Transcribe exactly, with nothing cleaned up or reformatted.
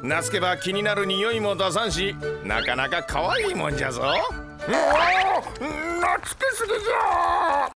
なつけば気になる匂いも出さんし、なかなか可愛いもんじゃぞ。うおー、なつけすぎじゃ。